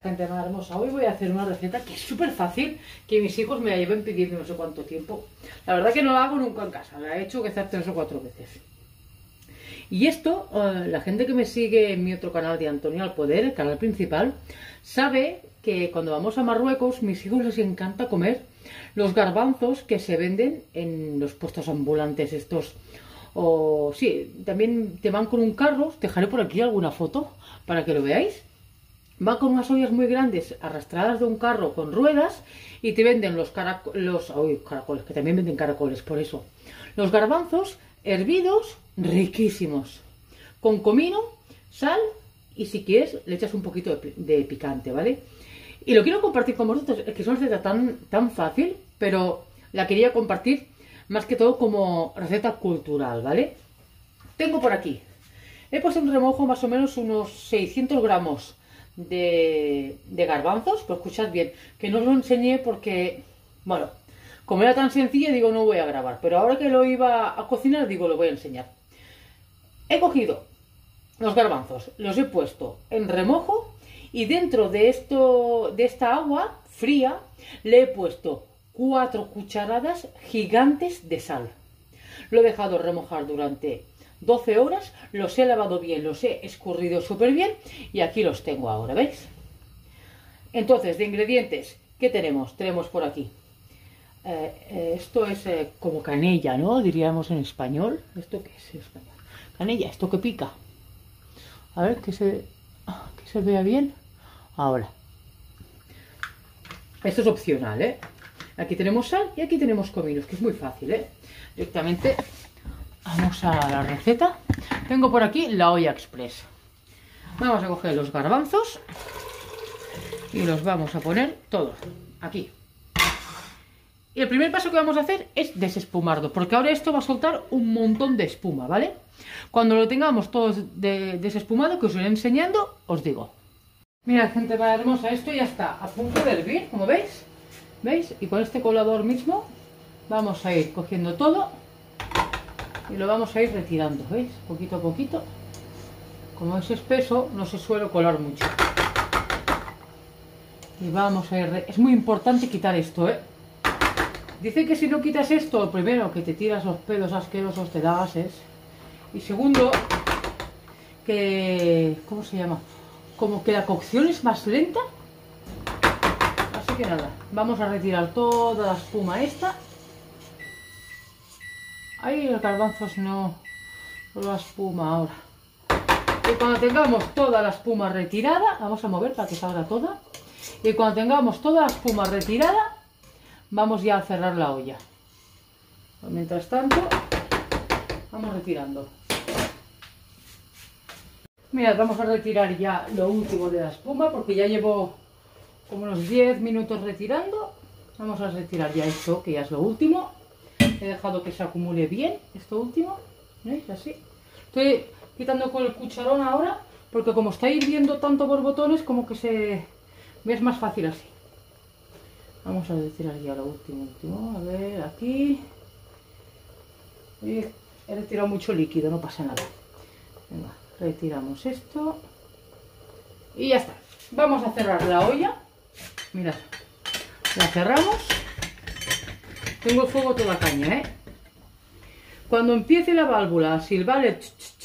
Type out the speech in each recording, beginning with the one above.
Gente más hermosa, hoy voy a hacer una receta que es súper fácil, que mis hijos me la lleven pidiendo no sé cuánto tiempo. La verdad que no la hago nunca en casa, la he hecho quizás 3 o 4 veces. Y esto, la gente que me sigue en mi otro canal de Antonio al Poder, el canal principal, sabe que cuando vamos a Marruecos, mis hijos les encanta comer los garbanzos que se venden en los puestos ambulantes estos. O sí, también te van con un carro, dejaré por aquí alguna foto para que lo veáis. Van con unas ollas muy grandes arrastradas de un carro con ruedas y te venden los caracoles, que también venden caracoles, por eso. Los garbanzos hervidos, riquísimos, con comino, sal y si quieres le echas un poquito de picante, ¿vale? Y lo quiero compartir con vosotros, es que es una receta tan fácil, pero la quería compartir más que todo como receta cultural, ¿vale? Tengo por aquí, he puesto en remojo más o menos unos 600 gramos de garbanzos, pero escuchad bien, que no os lo enseñé porque, bueno, como era tan sencilla, digo no voy a grabar, pero ahora que lo iba a cocinar, digo lo voy a enseñar. He cogido los garbanzos, los he puesto en remojo y dentro de esta agua fría le he puesto 4 cucharadas gigantes de sal. Lo he dejado remojar durante 12 horas, los he lavado bien, los he escurrido súper bien y aquí los tengo ahora, ¿veis? Entonces, de ingredientes, ¿qué tenemos? Tenemos por aquí, esto es como canella, ¿no? Diríamos en español. ¿Esto qué es en español? Canella, esto que pica. A ver, que se vea bien. Ahora. Esto es opcional, ¿eh? Aquí tenemos sal y aquí tenemos cominos, que es muy fácil, ¿eh? Directamente vamos a la receta. Tengo por aquí la olla express. Vamos a coger los garbanzos y los vamos a poner todos aquí. Y el primer paso que vamos a hacer es desespumarlo, porque ahora esto va a soltar un montón de espuma, ¿vale? Cuando lo tengamos todo desespumado, que os iré enseñando, os digo. Mirad, gente más hermosa, esto ya está a punto de hervir, como veis. ¿Veis? Y con este colador mismo vamos a ir cogiendo todo y lo vamos a ir retirando, ¿veis? Poquito a poquito. Como es espeso, no se suele colar mucho. Y vamos a ir... Es muy importante quitar esto, ¿eh? Dice que si no quitas esto, primero, que te tiras los pelos asquerosos, te da gases. Y segundo, que... ¿cómo se llama? Como que la cocción es más lenta. Así que nada, vamos a retirar toda la espuma esta. Ahí los garbanzos no la espuma ahora. Y cuando tengamos toda la espuma retirada, vamos a mover para que salga toda. Y cuando tengamos toda la espuma retirada, vamos ya a cerrar la olla. Pues mientras tanto, vamos retirando. Mirad, vamos a retirar ya lo último de la espuma porque ya llevo como unos 10 minutos retirando. Vamos a retirar ya esto, que ya es lo último. He dejado que se acumule bien esto último. ¿Veis? Así. Estoy quitando con el cucharón ahora porque como está hirviendo tanto borbotones, como que se... es más fácil así. Vamos a retirar ya lo último. A ver, aquí. He retirado mucho líquido, no pasa nada. Venga, retiramos esto. Y ya está. Vamos a cerrar la olla. Mirad. La cerramos. Tengo el fuego a toda caña, ¿eh? Cuando empiece la válvula a silbar,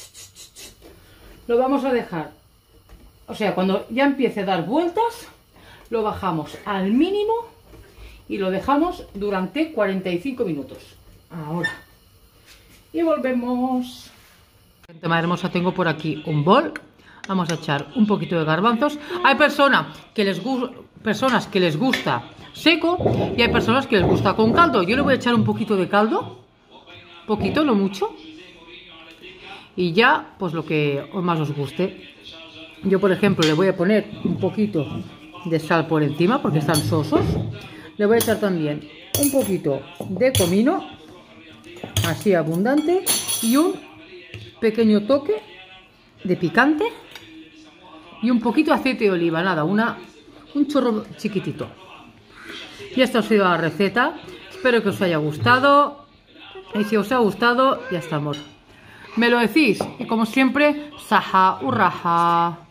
lo vamos a dejar. O sea, cuando ya empiece a dar vueltas, lo bajamos al mínimo y lo dejamos durante 45 minutos. Ahora. Y volvemos. Gente más hermosa, tengo por aquí un bol. Vamos a echar un poquito de garbanzos. Hay personas que les gusta seco y hay personas que les gusta con caldo. Yo le voy a echar un poquito de caldo. Poquito, no mucho. Y ya, pues lo que más os guste. Yo, por ejemplo, le voy a poner un poquito de sal por encima porque están sosos. Le voy a echar también un poquito de comino, así abundante, y un pequeño toque de picante y un poquito de aceite de oliva, nada, un chorro chiquitito. Y esta ha sido la receta. Espero que os haya gustado y si os ha gustado, ya estamos. Me lo decís y como siempre, saha urraja.